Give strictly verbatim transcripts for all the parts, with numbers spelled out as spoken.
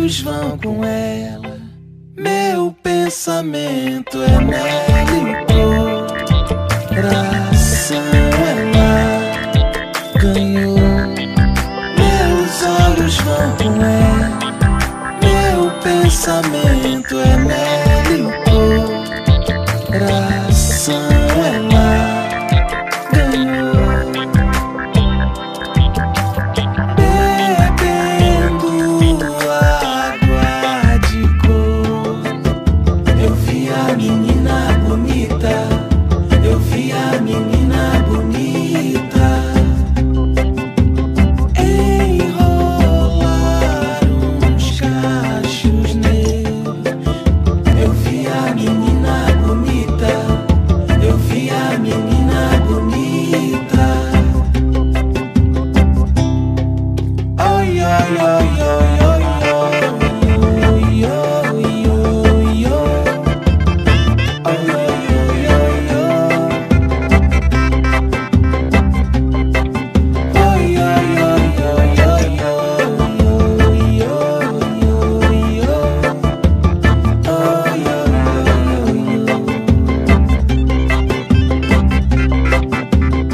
olhos vão com ela, meu pensamento é nela e o coração ela ganhou. Meus olhos vão com ela, meu pensamento é nela e o coração ela ganhou.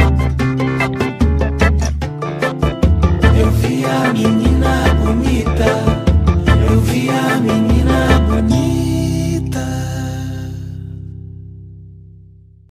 Menina bonita,